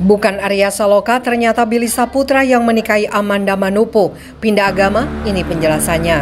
Bukan Arya Saloka, ternyata Billy Saputra yang menikahi Amanda Manopo. Pindah agama, ini penjelasannya.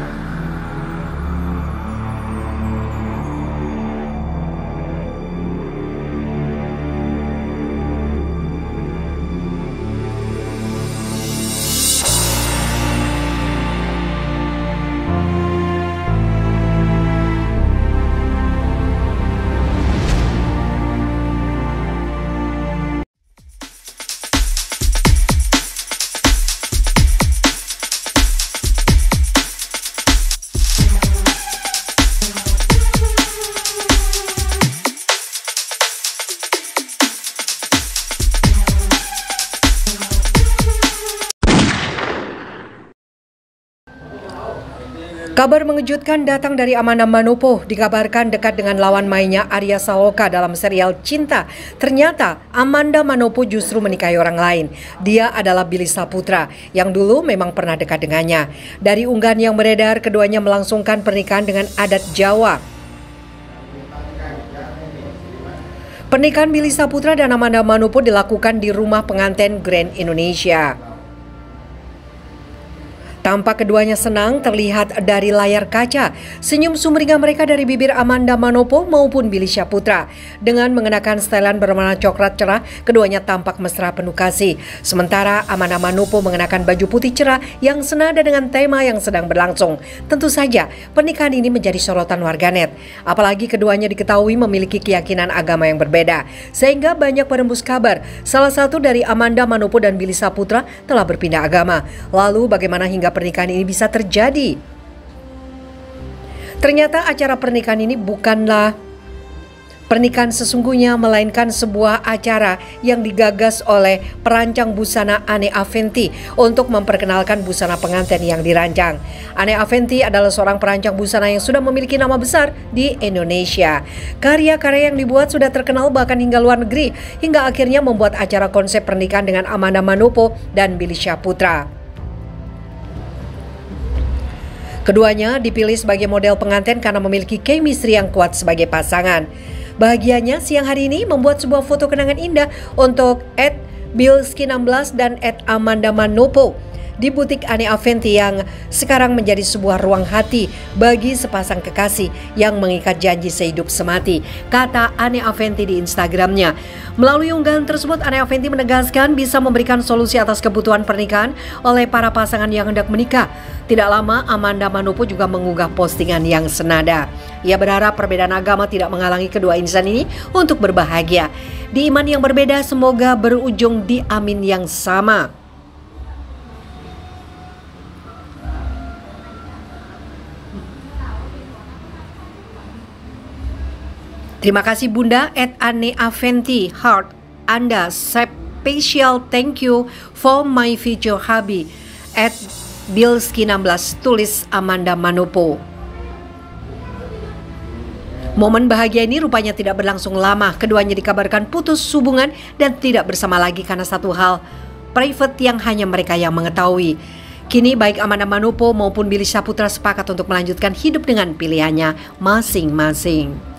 Kabar mengejutkan datang dari Amanda Manopo, dikabarkan dekat dengan lawan mainnya Arya Saloka dalam serial Cinta. Ternyata Amanda Manopo justru menikahi orang lain. Dia adalah Billy Saputra yang dulu memang pernah dekat dengannya. Dari unggahan yang beredar, keduanya melangsungkan pernikahan dengan adat Jawa. Pernikahan Billy Saputra dan Amanda Manopo dilakukan di rumah pengantin Grand Indonesia. Tampak keduanya senang terlihat dari layar kaca. Senyum sumringah mereka dari bibir Amanda Manopo maupun Billy Saputra. Dengan mengenakan setelan berwarna coklat cerah, keduanya tampak mesra penuh kasih. Sementara Amanda Manopo mengenakan baju putih cerah yang senada dengan tema yang sedang berlangsung. Tentu saja pernikahan ini menjadi sorotan warganet. Apalagi keduanya diketahui memiliki keyakinan agama yang berbeda. Sehingga banyak berembus kabar salah satu dari Amanda Manopo dan Billy Saputra telah berpindah agama. Lalu bagaimana hingga pernikahan ini bisa terjadi? Ternyata acara pernikahan ini bukanlah pernikahan sesungguhnya, melainkan sebuah acara yang digagas oleh perancang busana Ane Aventi untuk memperkenalkan busana pengantin yang dirancang. Ane Aventi adalah seorang perancang busana yang sudah memiliki nama besar di Indonesia. Karya-karya yang dibuat sudah terkenal bahkan hingga luar negeri, hingga akhirnya membuat acara konsep pernikahan dengan Amanda Manopo dan Billy Saputra. Keduanya dipilih sebagai model pengantin karena memiliki chemistry yang kuat sebagai pasangan. Bahagianya siang hari ini membuat sebuah foto kenangan indah untuk @Bilski16 dan @Amanda Manopo di butik Ane Aventi yang sekarang menjadi sebuah ruang hati bagi sepasang kekasih yang mengikat janji sehidup semati, kata Ane Aventi di Instagramnya. Melalui unggahan tersebut, Ane Aventi menegaskan bisa memberikan solusi atas kebutuhan pernikahan oleh para pasangan yang hendak menikah. Tidak lama, Amanda Manopo juga mengunggah postingan yang senada. Ia berharap perbedaan agama tidak menghalangi kedua insan ini untuk berbahagia. Di iman yang berbeda, semoga berujung di amin yang sama. Terima kasih Bunda @Ane Aventi Heart. Anda special thank you for my future hubby @Bilski16, tulis Amanda Manopo. Momen bahagia ini rupanya tidak berlangsung lama. Keduanya dikabarkan putus hubungan dan tidak bersama lagi karena satu hal private yang hanya mereka yang mengetahui. Kini baik Amanda Manopo maupun Billy Saputra sepakat untuk melanjutkan hidup dengan pilihannya masing-masing.